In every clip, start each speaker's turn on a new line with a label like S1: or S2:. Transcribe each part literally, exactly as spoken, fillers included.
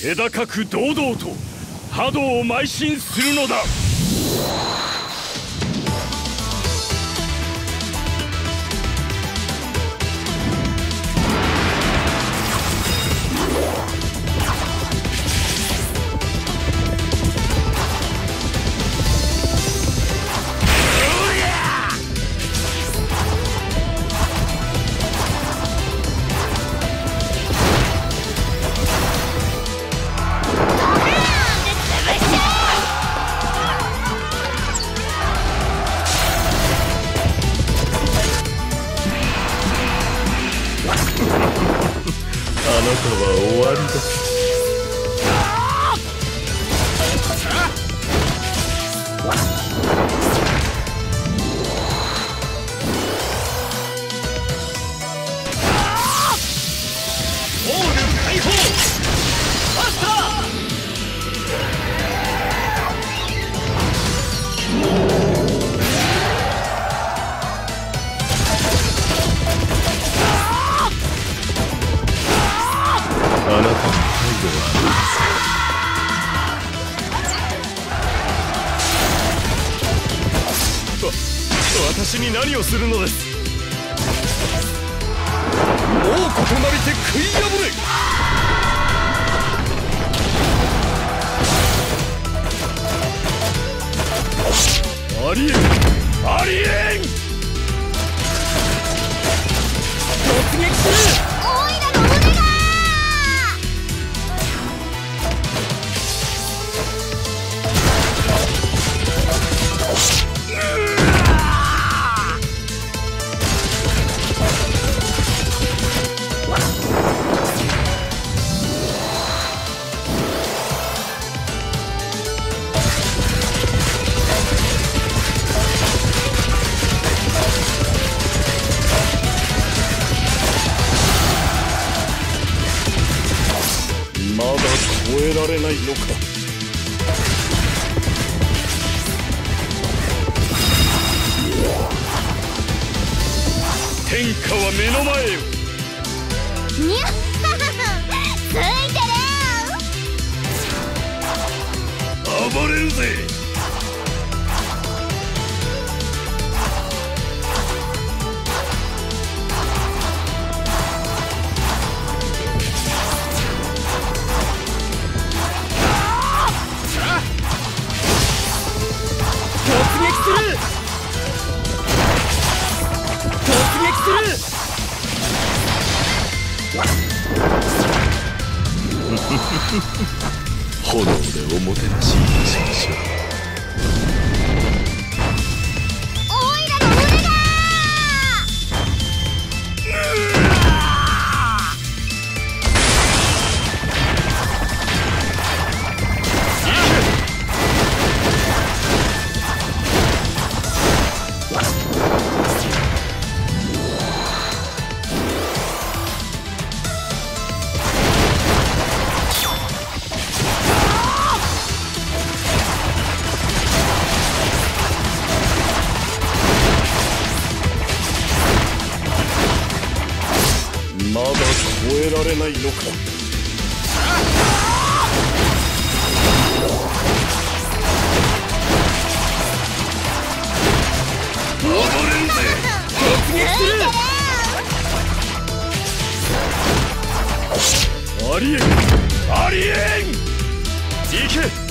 S1: 気高く堂々と波動を邁進するのだ。私に何をするのです。もうことなりて食い破れ。ありえんありえん。突撃する。
S2: おいらの腕が
S1: まだ超えられないのか。天下は目の前よ。
S2: にゃっついてる。
S1: 暴れるぜ。突撃する。突撃する。炎でおもてなしいたしましょう。
S2: おいらの腕が
S1: まだ超えられないのか。暴れるぜ。突撃する。ありえんありえん。行け。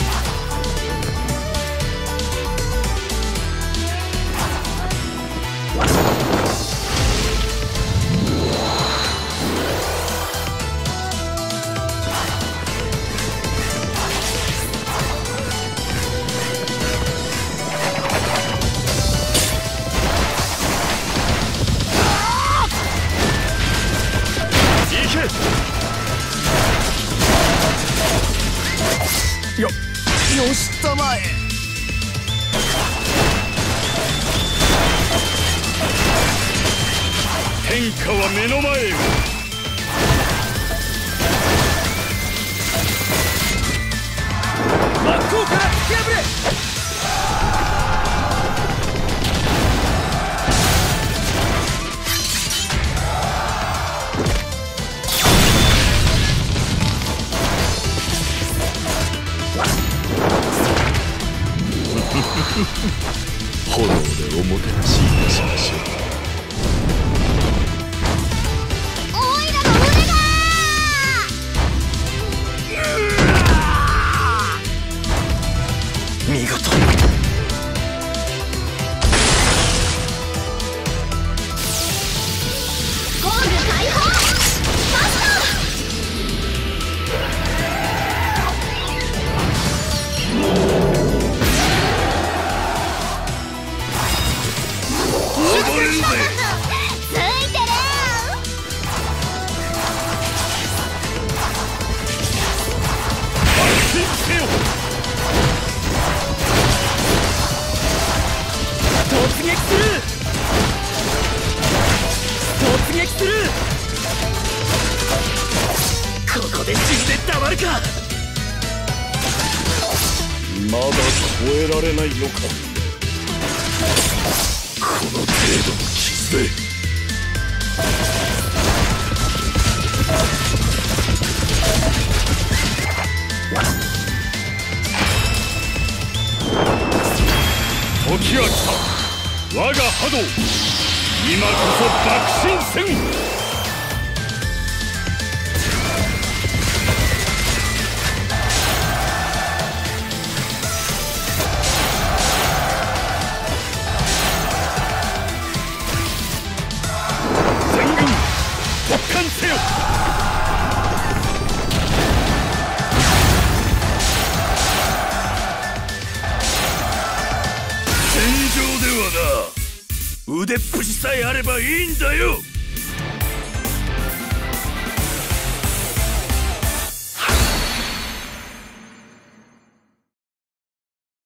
S1: よ、よしたまえ。天下は目の前よ。真っ向から突き破れ。 炎でおもてなしいたしましょう。
S2: おいらの腕が
S1: 見事。
S2: ゴール解放マスター。
S1: 踊れるぜ。
S2: ついてる。
S1: 発進せよ。突撃する。突撃する。ここで死んでたまるか。まだ超えられないのか。この程度の傷で。時は来た。我が波動。今こそ爆心戦。せよ。戦場ではな、腕っぷしさえあればいいんだよ。